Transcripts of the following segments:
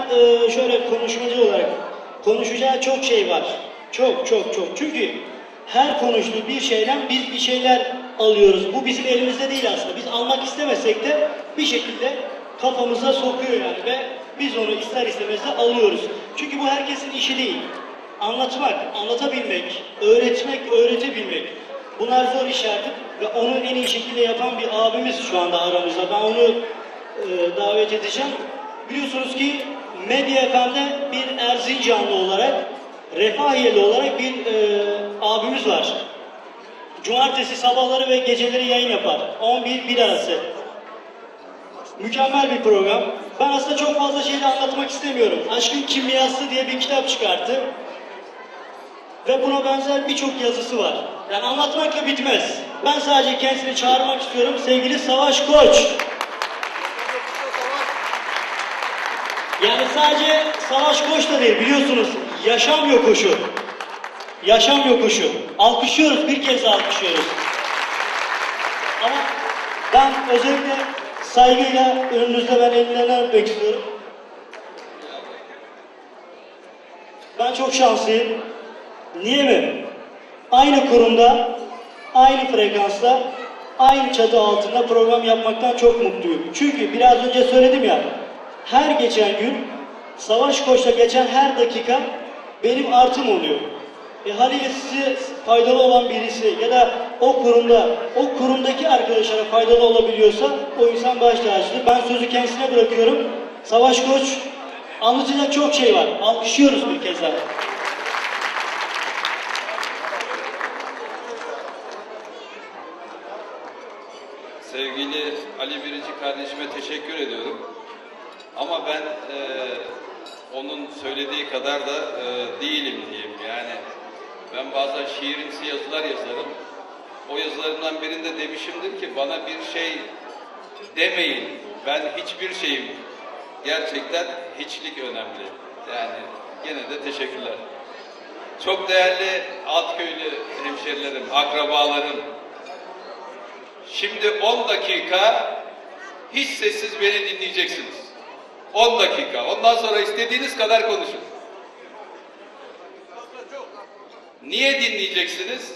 şöyle konuşmacı olarak konuşacağı çok şey var. Çok. Çünkü her konuştuğu bir şeyden biz bir şeyler alıyoruz. Bu bizim elimizde değil aslında. Biz almak istemesek de bir şekilde kafamıza sokuyor yani ve biz onu ister istemez de alıyoruz. Çünkü bu herkesin işi değil. Anlatmak, anlatabilmek, öğretmek, öğretebilmek. Bunlar zor işlerdir ve onu en iyi şekilde yapan bir abimiz şu anda aramızda. Ben onu davet edeceğim. Biliyorsunuz ki Medya FM'de bir Erzincanlı olarak, Refahiyeli olarak bir abimiz var. Cumartesi sabahları ve geceleri yayın yapar. 11-1 arası. Mükemmel bir program. Ben aslında çok fazla şey de anlatmak istemiyorum. Aşkın Kimyası diye bir kitap çıkarttı. Ve buna benzer birçok yazısı var. Yani anlatmakla bitmez. Ben sadece kendisini çağırmak istiyorum. Sevgili Savaş Koç. Yani sadece Savaş Koç da değil, biliyorsunuz. Yaşam yokuşu. Yaşam yokuşu. Alkışlıyoruz, bir kez alkışlıyoruz. Ama ben özellikle saygıyla önünüzde ben elinden öpmek istiyorum. Ben çok şanslıyım. Niye mi? Aynı kurumda, aynı frekansta, aynı çatı altında program yapmaktan çok mutluyum. Çünkü biraz önce söyledim ya, her geçen gün, Savaş Koç'ta geçen her dakika benim artım oluyor. Haliyle size faydalı olan birisi ya da o kurumda, o kurumdaki arkadaşlara faydalı olabiliyorsa o insan baş tacıdır. Ben sözü kendisine bırakıyorum. Savaş Koç, anlatacak çok şey var. Alkışlıyoruz bir kez daha. Sevgili Ali Birici kardeşime teşekkür ediyorum. Ama ben onun söylediği kadar da değilim diyeyim. Yani ben bazen şiirimsi yazılar yazarım. O yazılarımdan birinde demişimdir ki bana bir şey demeyin. Ben hiçbir şeyim. Gerçekten hiçlik önemli. Yani gene de teşekkürler. Çok değerli Altköylü hemşerilerim, akrabalarım. Şimdi 10 dakika hiç sessiz beni dinleyeceksiniz. 10 dakika. Ondan sonra istediğiniz kadar konuşun. Niye dinleyeceksiniz?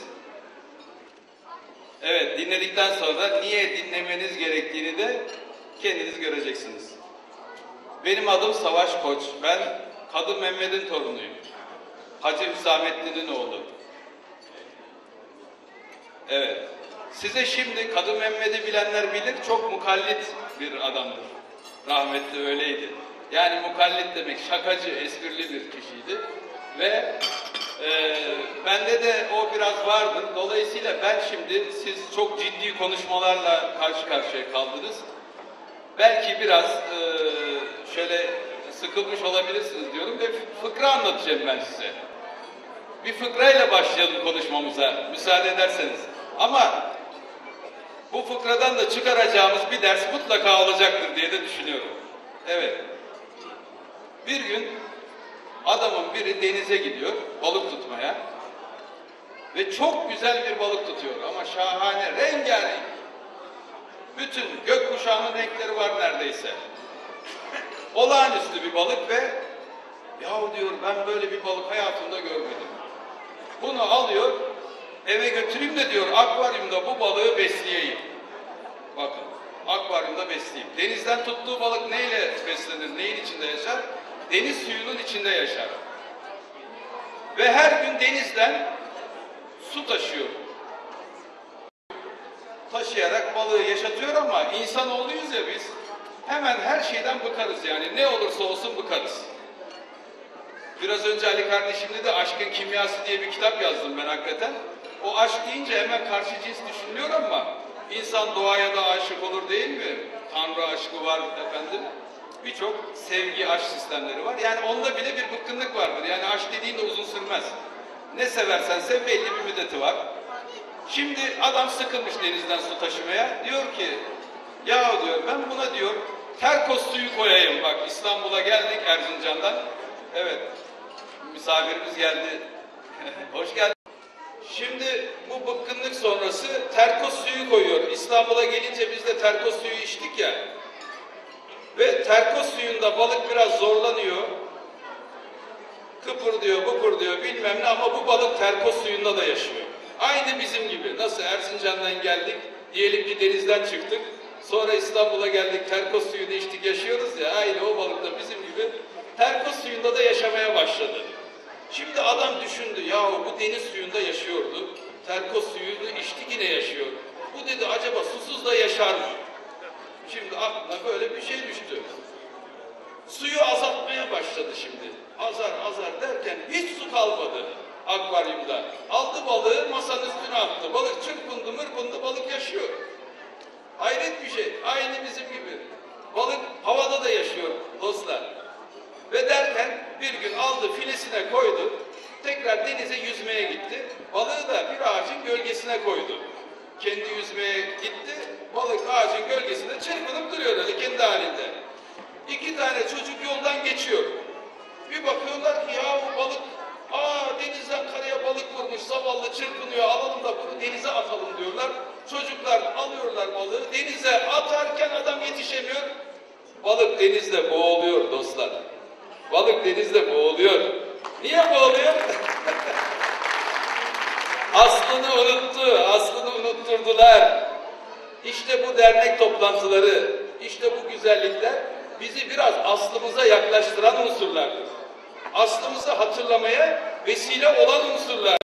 Evet, dinledikten sonra niye dinlemeniz gerektiğini de kendiniz göreceksiniz. Benim adım Savaş Koç. Ben Kadı Mehmet'in torunuyum. Hacı Hüsamettin'in oğlu. Evet. Size şimdi Kadı Mehmet'i bilenler bilir, çok mukallit bir adamdır. Rahmetli öyleydi. Yani mukallit demek şakacı, esprili bir kişiydi. Ve bende de o biraz vardı. Dolayısıyla ben şimdi, siz çok ciddi konuşmalarla karşı karşıya kaldınız. Belki biraz şöyle sıkılmış olabilirsiniz diyorum ve fıkra anlatacağım ben size. Bir fıkrayla başlayalım konuşmamıza, müsaade ederseniz. Ama bu fıkradan da çıkaracağımız bir ders mutlaka olacaktır diye de düşünüyorum. Evet. Bir gün adamın biri denize gidiyor balık tutmaya ve çok güzel bir balık tutuyor ama şahane, rengarenk. Bütün gökkuşağının renkleri var neredeyse. Olağanüstü bir balık ve yahu diyor, ben böyle bir balık hayatımda görmedim. Bunu alıyor, eve götüreyim de diyor, akvaryumda bu balığı besleyeyim. Bakın, akvaryumda besleyeyim. Denizden tuttuğu balık neyle beslenir, neyin içinde yaşar? Deniz suyunun içinde yaşar. Ve her gün denizden su taşıyor. Taşıyarak balığı yaşatıyor ama insanoğluyuz ya biz. Hemen her şeyden bıkarız yani. Ne olursa olsun bıkarız. Biraz önce Ali kardeşimle de Aşkın Kimyası diye bir kitap yazdım ben hakikaten. O aşk deyince hemen karşı cins düşünülüyor ama insan doğaya da aşık olur değil mi? Tanrı aşkı var efendim. Birçok sevgi, aşk sistemleri var. Yani onda bile bir bıkkınlık vardır. Yani aşk dediğin de uzun sürmez. Ne seversen sev, belli bir müddeti var. Şimdi adam sıkılmış denizden su taşımaya. Diyor ki, ya diyor, ben buna diyor terkos suyu koyayım. Bak, İstanbul'a geldik Erzincan'dan. Evet, misafirimiz geldi. Hoş geldin. Şimdi bu bıkkınlık sonrası terkos suyu koyuyor. İstanbul'a gelince biz de terkos suyu içtik ya. Ve terkos suyunda balık biraz zorlanıyor. kıpırdıyor, bıpırdıyor bilmem ne ama bu balık terkos suyunda da yaşıyor. Aynı bizim gibi. Nasıl Erzincan'dan geldik, diyelim ki denizden çıktık, sonra İstanbul'a geldik, terkos suyunu içtik, yaşıyoruz ya, aynı o balık da bizim gibi terkos suyunda da yaşamaya başladı. Şimdi adam düşündü, yahu bu deniz suyunda yaşıyordu, terkos suyunu içtik yine yaşıyor. Bu dedi acaba susuz da yaşar mı? Şimdi aklına böyle bir şey düştü. Suyu azaltmaya başladı şimdi. Azar azar derken hiç su kalmadı akvaryumda. Aldı balığı masanın üstüne attı. Balık çırpındı mırpındı, balık yaşıyor. Hayret bir şey. Aynı bizim gibi. Balık havada da yaşıyor dostlar. Ve derken bir gün aldı filesine koydu. Tekrar denize yüzmeye gitti. Balığı da bir ağacın gölgesine koydu. Kendi yüzmeye gitti. Balık ağacın gölgesinde çırpınıp duruyor öyle kendi halinde. 2 tane çocuk yoldan geçiyor. Bir bakıyorlar ki ya bu balık, denizden karaya balık vurmuş, zavallı çırpınıyor, alalım da bunu denize atalım diyorlar. Çocuklar alıyorlar balığı, denize atarken adam yetişemiyor. Balık denizde boğuluyor dostlar. Balık denizde boğuluyor. Niye boğuluyor? Aslını unuttu, aslını unutturdular. İşte bu dernek toplantıları, işte bu güzellikler bizi biraz aslımıza yaklaştıran unsurlardır. Aslımızı hatırlamaya vesile olan unsurlar.